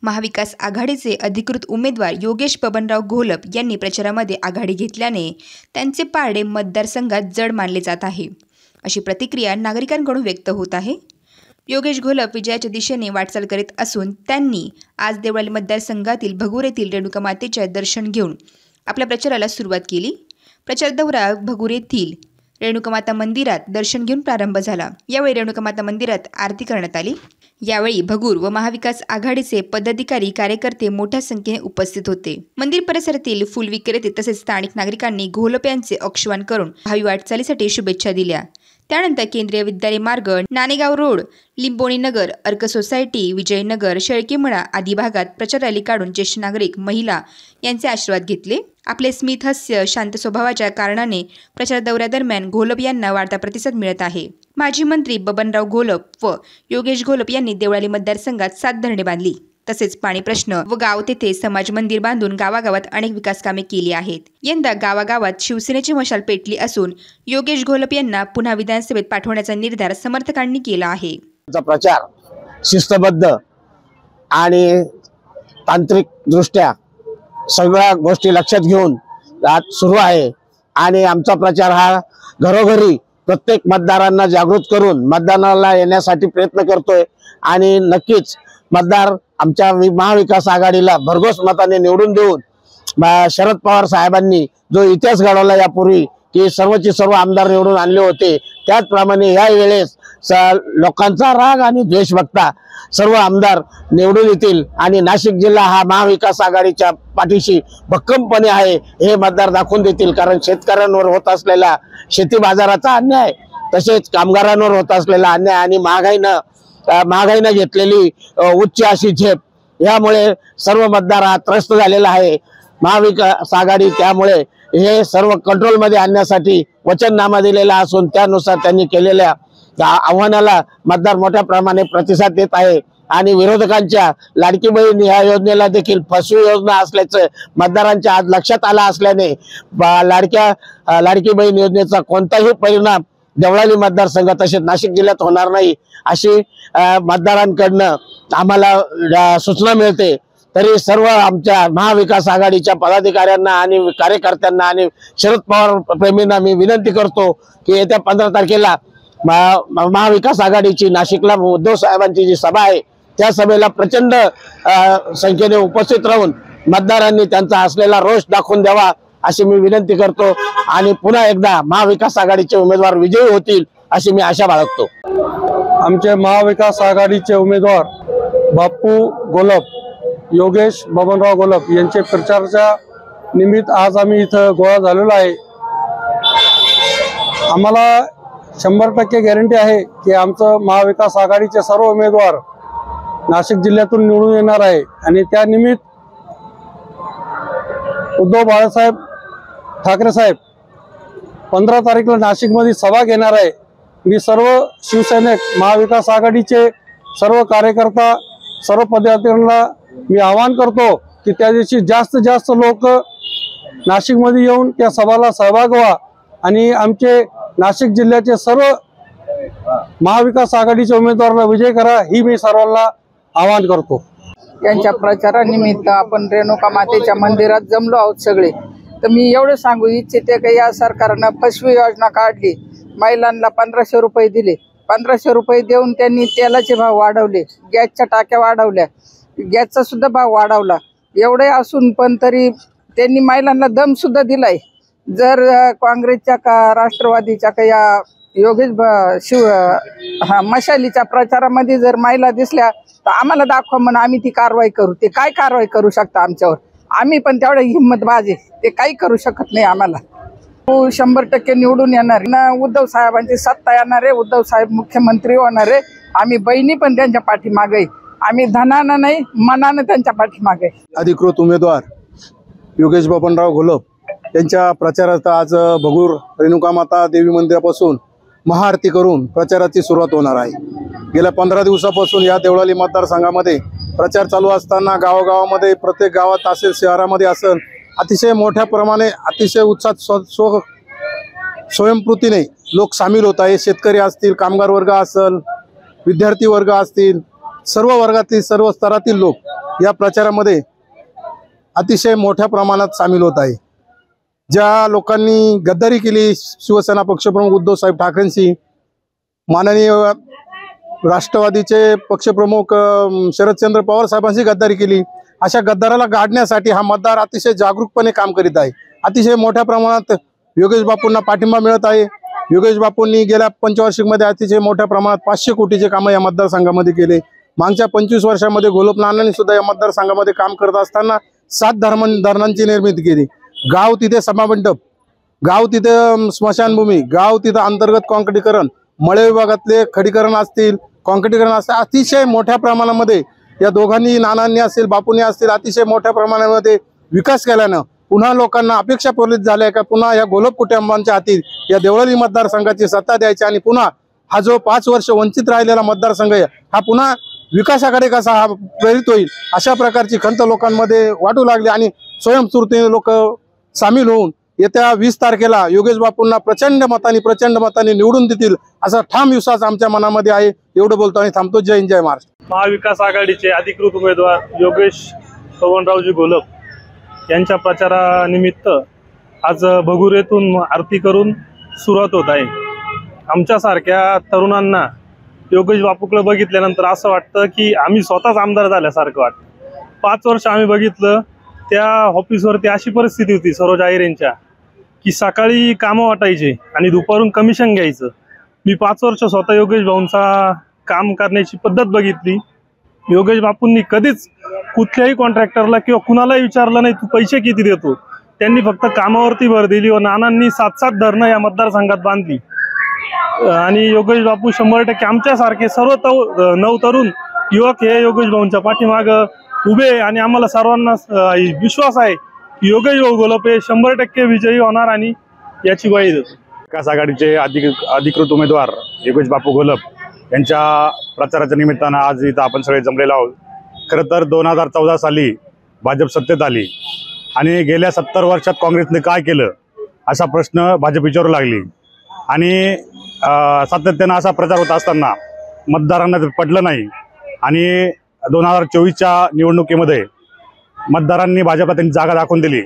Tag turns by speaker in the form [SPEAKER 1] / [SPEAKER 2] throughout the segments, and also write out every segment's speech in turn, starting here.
[SPEAKER 1] महाविकास आघाडीचे अधिकृत उमेदवार योगेश बबनराव घोलप यांनी प्रचारामध्ये आघाडी घेतल्याने त्यांचे पारडे मतदारसंघात जड मानले जात आहे, अशी प्रतिक्रिया नागरिकांकडून व्यक्त होत आहे। योगेश घोलप विजयाच्या दिशेने वाटचाल करीत असून त्यांनी आज देवळाली मतदारसंघातील भगूर येथील रेणुका मातेचे दर्शन घेऊन आपल्या प्रचाराला सुरुवात केली। प्रचार दौरा भगूर येथील रेणुका माता मंदिरात दर्शन घेऊन प्रारंभ झाला। यावेळी रेणुका माता मंदिरात आरती करण्यात आली। यावेळी भगूर व महाविकास आघाडीचे पदाधिकारी कार्यकर्ते मोठ्या संख्येने उपस्थित होते। मंदिर परिसरातील फुल विक्रेते तसेच स्थानिक नागरिकांनी घोलप यांचे औक्षण करून भावी वाटचालीसाठी शुभेच्छा दिल्या। त्यानंतर केंद्रीय विद्यालय मार्ग, नाणेगाव रोड, लिंबोणी नगर, अर्क सोसायटी, विजयनगर, शेळकेमळा आदी भागात प्रचार रॅली काढून ज्येष्ठ नागरिक, महिला यांचे आशीर्वाद घेतले। आपले स्मित हास्य, शांत स्वभावाच्या कारणाने प्रचार दौऱ्यादरम्यान घोलप यांना वाढता प्रतिसाद मिळत आहे। माजी मंत्री बबनराव घोलप व योगेश घोलप यांनी देवळाली मतदारसंघात 7 धरणे बांधली। तसेच पाणी प्रश्न व गाव तेथे समाज मंदिर बांधून गावागावात अनेक विकास कामे केली आहेत। यंदा गावागावात शिवसेनेची मशाल पेटली असून योगेश घोलप यांना पुन्हा विधानसभेत पाठवण्याचा निर्धार समर्थकांनी केला आहे।
[SPEAKER 2] प्रचार शिस्तबद्ध आणि तांत्रिक दृष्ट्या सगळ्या गोष्टी लक्षात घेऊन आज सुरू आहे आणि आमचा प्रचार हा घरोघरी प्रत्येक मतदारांना जागृत करून मतदानाला येण्यासाठी प्रयत्न करतोय आणि नक्कीच मतदार आमच्या महाविकास आघाडीला भरघोस मताने निवडून देऊन शरद पवार साहेबांनी जो इतिहास घडवला यापूर्वी की सर्वचे सर्व आमदार निवडून आणले होते, त्याचप्रमाणे या वेळेस लोकांचा राग आणि द्वेष बघता सर्व आमदार निवडून येतील आणि नाशिक जिल्हा हा महाविकास आघाडीच्या पाठीशी भक्कमपणे आहे हे मतदार दाखवून देतील। कारण शेतकऱ्यांवर होत असलेला शेती बाजाराचा अन्याय, तसेच कामगारांवर होत असलेला अन्याय आणि महागाईनं घेतलेली उच्च अशी झेप, यामुळे सर्व मतदार हा त्रस्त झालेला आहे। महाविकास आघाडी त्यामुळे हे सर्व कंट्रोलमध्ये आणण्यासाठी वचननामा दिलेला असून त्यानुसार त्यांनी केलेल्या आव्हानाला मतदार मोठ्या प्रमाणात प्रतिसाद देत आहे आणि विरोधकांच्या लाडकी बहीण या योजनेला देखील फसवी योजना असल्याचं मतदारांच्या आज लक्षात आलं असल्याने लाडकी बहीण योजनेचा कोणताही परिणाम देवळाली मतदारसंघ तसेच नाशिक जिल्ह्यात होणार नाही अशी मतदारांकडनं आम्हाला सूचना मिळते। तरी सर्व आमच्या महाविकास आघाडीच्या पदाधिकाऱ्यांना आणि कार्यकर्त्यांना आणि शरद पवार प्रेमींना मी विनंती करतो की येत्या 15 तारखेला महाविकास आघाडीची नाशिकला उद्धव साहेबांची जी सभा आहे त्या सभेला प्रचंड संख्येने उपस्थित राहून मतदारांनी त्यांचा असलेला रोष दाखवून द्यावा अशी मी विनंती करतो आणि पुन्हा एकदा महाविकास आघाडीचे उमेदवार विजयी होतील अशी मी आशा बाळगतो।
[SPEAKER 3] आमचे महाविकास आघाडीचे उमेदवार बापू घोलप, योगेश बबनराव घोलप यांचे प्रचाराच्या निमित्त आज आम्ही इथं गोळा झालेलो आहे। आम्हाला 100% गॅरंटी आहे की आमचं महाविकास आघाडीचे सर्व उमेदवार नाशिक जिल्ह्यातून निवडून येणार आहे आणि त्या निमित्त उद्धव बाळासाहेब ठाकरे साहेब 15 तारीखला नाशिकमध्ये सभा घेणार आहे। मी सर्व शिवसैनिक, महाविकास आघाडीचे सर्व कार्यकर्ता, सर्व पदाधिकाऱ्यांना मी आवाहन करतो की त्या दिवशी जास्तीत जास्त लोक नाशिकमध्ये येऊन त्या सभाला सहभाग व्हा आणि आमचे नाशिक जिल्ह्याचे सर्व महाविकास आघाडीच्या उमेदवारांना विजय करा ही मी सर्वांना आवाहन करतो।
[SPEAKER 4] यांच्या प्रचारानिमित्त आपण रेणुका मातेच्या मंदिरात जमलो आहोत सगळे। तर मी एवढं सांगू इच्छिते की या सरकारनं फसवी योजना काढली, महिलांना 1500 रुपये दिले, 1500 रुपये देऊन त्यांनी तेलाचे भाव वाढवले, गॅसच्या टाक्या वाढवल्या, गॅसचा सुद्धा भाव वाढवला। एवढे असून पण तरी त्यांनी महिलांना दम सुद्धा दिलाय। जर काँग्रेसच्या का राष्ट्रवादीच्या का या योगेश मशालीच्या प्रचारामध्ये जर महिला दिसल्या तर आम्हाला दाखवा म्हणून आम्ही ती कारवाई करू। ते काय कारवाई करू शकता आमच्यावर? आम्ही पण तेवढी हिंमत बाजे, ते काही करू शकत नाही आम्हाला। 100% निवडून येणार ना, उद्धव साहेबांची सत्ता येणार आहे, उद्धव साहेब मुख्यमंत्री होणार आहे। आम्ही बहिणी पण त्यांच्या पाठीमागे, आम्ही धनानं नाही मनानं त्यांच्या पाठीमागे।
[SPEAKER 3] अधिकृत उमेदवार योगेश बबनराव घोलप यांच्या प्रचारात आज भगूर रेणुका माता देवी मंदिरापासून महाआरती करून प्रचाराची सुरुवात होणार आहे। गेल्या 15 दिवसापासून या देवळाली मतदारसंघामध्ये प्रचार चालू असताना गावागावामध्ये, प्रत्येक गावात असेल, शहरामध्ये असेल, अतिशय मोठ्या प्रमाणे अतिशय उत्साहात स्वयंस्फूर्तीने लोक सामील होत आहे। शेतकरी असतील, कामगार वर्ग असेल, विद्यार्थी वर्ग असतील, सर्व वर्गातील सर्व स्तरातील लोक या प्रचारामध्ये अतिशय मोठ्या प्रमाणात सामील होत आहे। ज्या लोकांनी गद्दारी केली शिवसेना पक्षप्रमुख उद्धव साहेब ठाकरेंशी, माननीय राष्ट्रवादीचे पक्षप्रमुख शरदचंद्र पवार साहेबांशी गद्दारी केली, अशा गद्दाराला गाडण्यासाठी हा मतदार अतिशय जागरूकपणे काम करीत आहे। अतिशय मोठ्या प्रमाणात योगेश बापूंना पाठिंबा मिळत आहे। योगेश बापूंनी गेल्या पंचवार्षिकमध्ये अतिशय मोठ्या प्रमाणात 500 कोटीचे कामं या मतदारसंघामध्ये केले। मागच्या 25 वर्षामध्ये गोलप नानांनी सुद्धा या मतदारसंघामध्ये काम करत असताना 7 धरणांची निर्मिती केली। गाव तिथे सभामंडप, गाव तिथे स्मशानभूमी, गाव तिथे अंतर्गत काँक्रिटीकरण, मळे विभागातले खडीकरण असतील, काँक्रिटीकरण असतील, अतिशय मोठ्या प्रमाणामध्ये या दोघांनी, नानांनी असतील, बापूंनी असतील, अतिशय मोठ्या प्रमाणामध्ये विकास केल्यानं पुन्हा लोकांना अपेक्षा पूर्णित झाल्या का पुन्हा या गोलप कुटुंबांच्या हाती या देवळाली मतदारसंघाची सत्ता द्यायची आणि पुन्हा हा जो 5 वर्ष वंचित राहिलेला मतदारसंघ आहे हा पुन्हा विकासाकडे कसा हा प्रेरित होईल अशा प्रकारची खंत लोकांमध्ये वाटू लागली आणि स्वयंस्फूर्तीने लोक सामील होऊन येत्या 20 तारखेला योगेश बापूंना प्रचंड मतांनी निवडून देतील असा ठाम विश्वास आमच्या मनामध्ये आहे। एवढं बोलतो आणि थांबतो। जय हिंद, जय महाराष्ट्र।
[SPEAKER 5] महाविकास आघाडीचे अधिकृत उमेदवार योगेश पवनरावजी घोलप यांच्या प्रचारानिमित्त आज भगुरेतून आरती करून सुरुवात होत आहे। आमच्यासारख्या तरुणांना योगेश बापूकडे बघितल्यानंतर असं वाटतं की आम्ही स्वतःच आमदार झाल्यासारखं वाटतं। 5 वर्ष आम्ही बघितलं त्या ऑफिसवरती अशी परिस्थिती होती सरोज आयर यांच्या की सकाळी कामं वाटायचे आणि दुपारून कमिशन घ्यायचं। मी 5 वर्ष स्वतः योगेश भाऊंचा काम करण्याची पद्धत बघितली। योगेश बापूंनी कधीच कुठल्याही कॉन्ट्रॅक्टरला किंवा कुणालाही विचारलं नाही तू पैसे किती देतो। त्यांनी फक्त कामावरती भर दिली व नानांनी 7-7 धरणं या मतदारसंघात बांधली आणि योगेश बापू 100% आमच्यासारखे सर्व नवतरुण युवक हे योगेश भाऊंच्या पाठीमागं उभे आणि आम्हाला सर्वांना विश्वास आहे की योगेश भाऊ घोलप हे 100% विजयी होणार आणि याची ग्वाही देतो।
[SPEAKER 6] विकास आघाडीचे अधिकृत उमेदवार योगेश बापू घोलप यांच्या प्रचाराच्या निमित्तानं आज इथं आपण सगळे जमलेलो आहोत। खरं तर 2014 साली भाजप सत्तेत आली आणि गेल्या 70 वर्षात काँग्रेसने काय केलं असा प्रश्न भाजप विचारू लागली आणि सातत्यानं असा प्रचार होत असताना मतदारांना पडलं नाही आणि 2024च्या निवडणुकीमध्ये मतदारांनी भाजपला त्यांची जागा दाखवून दिली।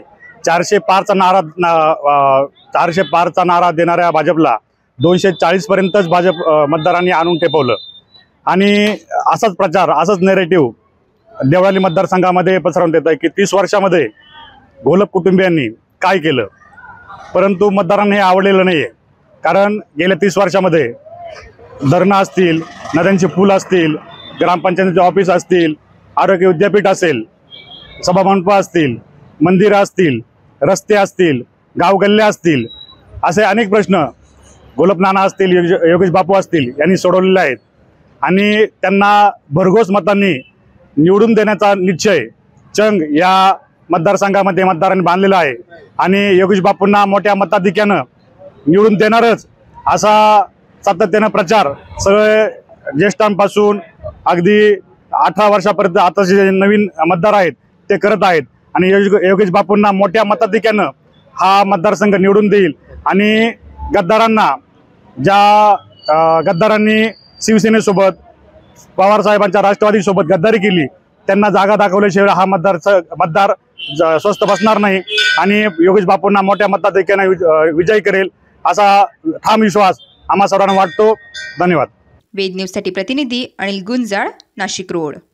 [SPEAKER 6] 405चा नारा देणाऱ्या भाजपला 240 पर्यंतच भाजप मतदारांनी आणून टेपवलं आणि असाच प्रचार, असाच नेरेटिव्ह देवळाली मतदारसंघामध्ये पसरवण्यात येत आहे की 30 वर्षामध्ये घोलप कुटुंबियांनी काय केलं, परंतु मतदारांना हे आवडलेलं नाही आहे। कारण गेल्या 30 वर्षामध्ये धरणं असतील, नद्यांचे पूल असतील, ग्रामपंचायतीचे ऑफिस असतील, आरोग्य विद्यापीठ असेल, सभामंडप असतील, मंदिरं असतील, रस्ते असतील, गावगल्ल्या असतील, असे अनेक प्रश्न घोलप नाना असतील, योगेश बापू असतील यांनी सोडवलेले आहेत आणि त्यांना भरघोस मतांनी निवडून देण्याचा निश्चय चंग या मतदारसंघामध्ये मतदारांनी बांधलेला आहे आणि योगेश बापूंना मोठ्या मताधिक्यानं निवडून देणारच असा सातत्यानं प्रचार सगळे ज्येष्ठांपासून अगदी 18 वर्षापर्यंत आता जे नवीन मतदार आहेत ते करत आहेत आणि योगेश बापूंना मोठ्या मताधिक्यानं हा मतदारसंघ निवडून देईल आणि गद्दारांना, ज्या गद्दारांनी शिवसेनेसोबत, पवार साहेबांच्या राष्ट्रवादीसोबत गद्दारी केली त्यांना जागा दाखवल्याशिवाय हा मतदार स्वस्थ बसणार नाही आणि योगेश बापूंना मोठ्या मताधिक्याने विजयी करेल असा ठाम विश्वास आम्हा सर्वांना वाटतो। धन्यवाद।
[SPEAKER 1] वेद न्यूजसाठी प्रतिनिधी अनिल गुंजाळ, नाशिक रोड।